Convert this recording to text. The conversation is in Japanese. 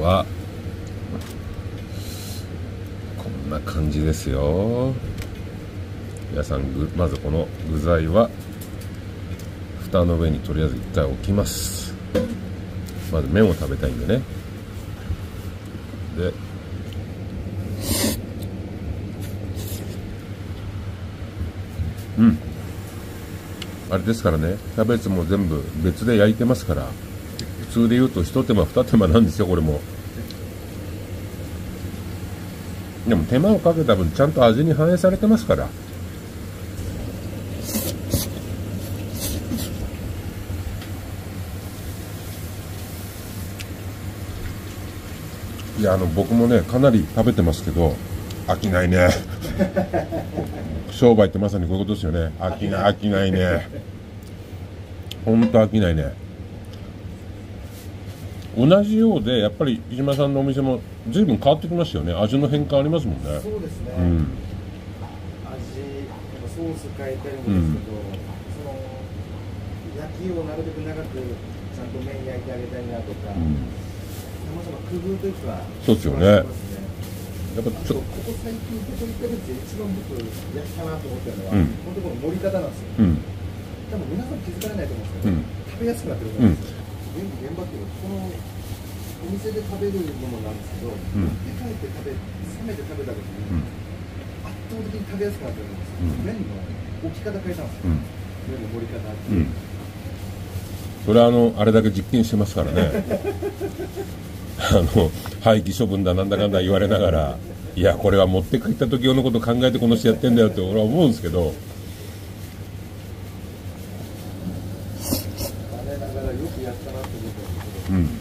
はこんな感じですよ。皆さんまずこの具材は蓋の上にとりあえず1回置きます。まず麺を食べたいんでね。であれですからね、キャベツも全部別で焼いてますから、普通で言うと一手間二手間なんですよ、これも。でも手間をかけた分ちゃんと味に反映されてますから。いや、僕もねかなり食べてますけど飽きないね。商売ってまさにこういうことですよね。飽きないね。ほんと飽きないね。同じようでやっぱり飯島さんのお店も随分変わってきましたよね。味の変化ありますもんね。 そうですね、 うん、 味、ソース変えてるんですけど、その焼きをなるべく長くちゃんと麺焼いてあげたいなとか、さまざま工夫というか、 そうですよね。やっぱちょっとここ最近ここ行った時で一番僕やったなと思ったのは、本当この盛り方なんですよ。多分皆さん気づかれないと思うんですけど、食べやすくなってると思うんですよ。現場っていうのはこのお店で食べるものなんですけど、持って帰って冷めて食べた時に、圧倒的に食べやすくなってるんですよ。麺の置き方変えたんですよ。麺の盛り方って。 それはあれだけ実験してますからね。廃棄処分だなんだかんだ言われながら、いやこれは持って帰った時用のこと考えてこの人やってんだよって俺は思うんですけど、 我ながらよくやったなって思ったんですけど、